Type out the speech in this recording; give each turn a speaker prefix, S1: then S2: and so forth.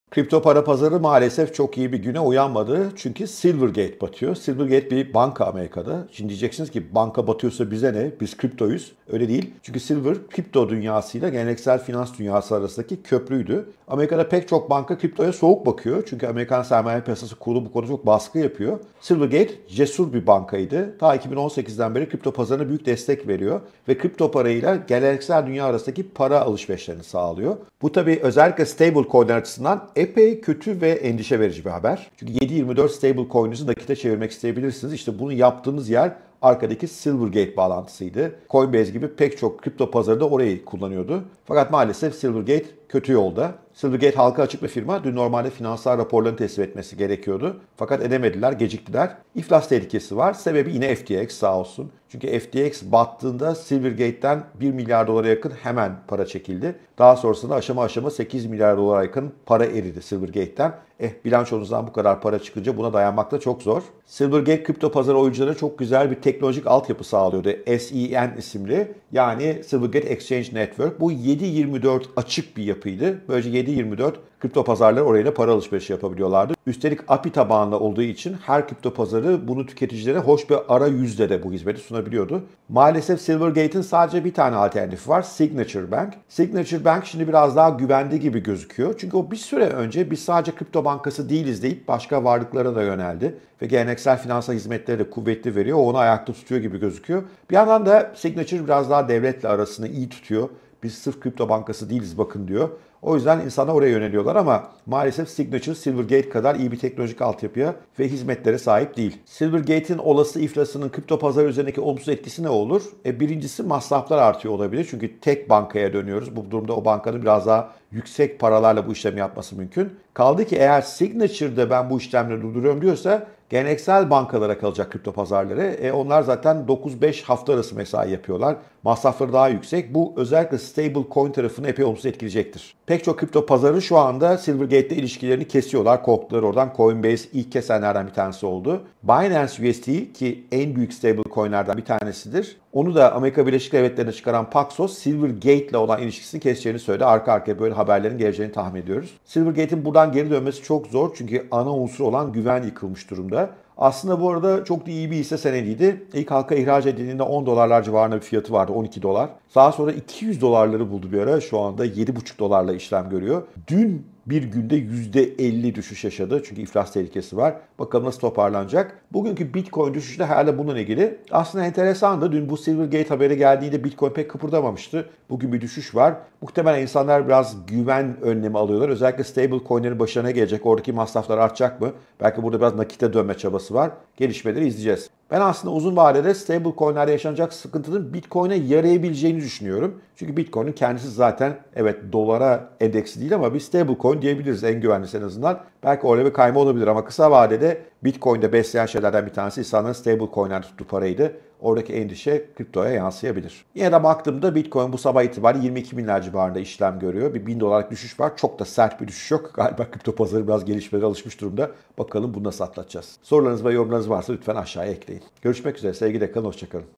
S1: Kripto para pazarı maalesef çok iyi bir güne uyanmadı. Çünkü Silvergate batıyor. Silvergate bir banka Amerika'da. Şimdi diyeceksiniz ki banka batıyorsa bize ne? Biz kriptoyuz. Öyle değil. Çünkü Silver kripto dünyasıyla geleneksel finans dünyası arasındaki köprüydü. Amerika'da pek çok banka kriptoya soğuk bakıyor. Çünkü Amerikan sermaye piyasası kurulu bu konuda çok baskı yapıyor. Silvergate cesur bir bankaydı. Ta 2018'den beri kripto pazarına büyük destek veriyor. Ve kripto parayla geleneksel dünya arasındaki para alışverişlerini sağlıyor. Bu tabii özellikle stablecoin açısından epey kötü ve endişe verici bir haber. Çünkü 7/24 stablecoin'inizi nakite çevirmek isteyebilirsiniz. İşte bunu yaptığınız yer arkadaki Silvergate bağlantısıydı. Coinbase gibi pek çok kripto pazarı da orayı kullanıyordu. Fakat maalesef Silvergate kötü yolda. Silvergate halka açık bir firma. Dün normalde finansal raporlarını teslim etmesi gerekiyordu. Fakat edemediler, geciktiler. İflas tehlikesi var. Sebebi yine FTX sağ olsun. Çünkü FTX battığında Silvergate'den 1 milyar dolara yakın hemen para çekildi. Daha sonrasında aşama aşama 8 milyar dolara yakın para eridi Silvergate'den. Bilançonuzdan bu kadar para çıkınca buna dayanmak da çok zor. Silvergate kripto pazarı oyuncularına çok güzel bir teknolojik altyapı sağlıyordu. SEN isimli, yani Silvergate Exchange Network. Bu 7/24 açık bir yapıydı. Böylece 7/24 kripto pazarları orayla para alışverişi yapabiliyorlardı. Üstelik API tabanlı olduğu için her kripto pazarı bunu tüketicilere hoş bir arayüzle de bu hizmeti sunabiliyordu. Maalesef Silvergate'in sadece bir tane alternatifi var. Signature Bank. Signature Bank şimdi biraz daha güvende gibi gözüküyor. Çünkü o bir süre önce biz sadece kripto bankası değiliz deyip başka varlıklara da yöneldi. Ve geleneksel finansal hizmetleri de kuvvetli veriyor. O onu ayakta tutuyor gibi gözüküyor. Bir yandan da Signature biraz daha devletle arasını iyi tutuyor. Biz sırf kripto bankası değiliz bakın diyor. O yüzden insanlar oraya yöneliyorlar ama maalesef Signature, Silvergate kadar iyi bir teknolojik altyapıya ve hizmetlere sahip değil. Silvergate'in olası iflasının kripto pazarı üzerindeki olumsuz etkisi ne olur? Birincisi masraflar artıyor olabilir. Çünkü tek bankaya dönüyoruz. Bu durumda o bankanın biraz daha yüksek paralarla bu işlemi yapması mümkün. Kaldı ki eğer Signature'da ben bu işlemleri durduruyorum diyorsa geleneksel bankalara kalacak kripto pazarları. Onlar zaten 9-5 hafta arası mesai yapıyorlar. Masrafları daha yüksek. Bu özellikle stablecoin tarafını epey olumsuz etkileyecektir. Pek çok kripto pazarı şu anda Silvergate'le ilişkilerini kesiyorlar. Korktular oradan. Coinbase ilk kesenlerden bir tanesi oldu. Binance USD ki en büyük stablecoin'lerden bir tanesidir. Onu da Amerika Birleşik Devletleri'ne çıkaran Paxos, Silvergate ile olan ilişkisini keseceğini söyledi. Arka arkaya böyle haberlerin geleceğini tahmin ediyoruz. Silvergate'in buradan geri dönmesi çok zor çünkü ana unsur olan güven yıkılmış durumda. Aslında bu arada çok da iyi bir hisse senediydi. İlk halka ihraç edildiğinde 10 dolarlar civarında bir fiyatı vardı, 12 dolar. Daha sonra 200 dolarları buldu bir ara. Şu anda 7,5 dolarla işlem görüyor. Dün bir günde %50 düşüş yaşadı. Çünkü iflas tehlikesi var. Bakalım nasıl toparlanacak. Bugünkü Bitcoin düşüşü de herhalde bununla ilgili. Aslında enteresandı. Dün bu Silvergate haberi geldiğinde Bitcoin pek kıpırdamamıştı. Bugün bir düşüş var. Muhtemelen insanlar biraz güven önlemi alıyorlar. Özellikle stablecoin'lerin başına gelecek. Oradaki masraflar artacak mı? Belki burada biraz nakite dönme çabası var. Gelişmeleri izleyeceğiz. Ben aslında uzun vadede stablecoin'lerde yaşanacak sıkıntının Bitcoin'e yarayabileceğini düşünüyorum. Çünkü Bitcoin'in kendisi zaten evet dolara endeksi değil ama bir stablecoin diyebiliriz en güvenlisi en azından. Belki orada bir kayma olabilir ama kısa vadede Bitcoin'de besleyen şeylerden bir tanesi insanların stablecoin'ler tuttuğu paraydı. Oradaki endişe kriptoya yansıyabilir. Yine de baktığımda Bitcoin bu sabah itibariyle 22 binler civarında işlem görüyor. Bir 1000 dolarlık düşüş var. Çok da sert bir düşüş yok. Galiba kripto pazarı biraz gelişmelere alışmış durumda. Bakalım bunu nasıl atlatacağız. Sorularınız ve yorumlarınız varsa lütfen aşağıya ekleyin. Görüşmek üzere. Sevgiyle kalın. Hoşçakalın.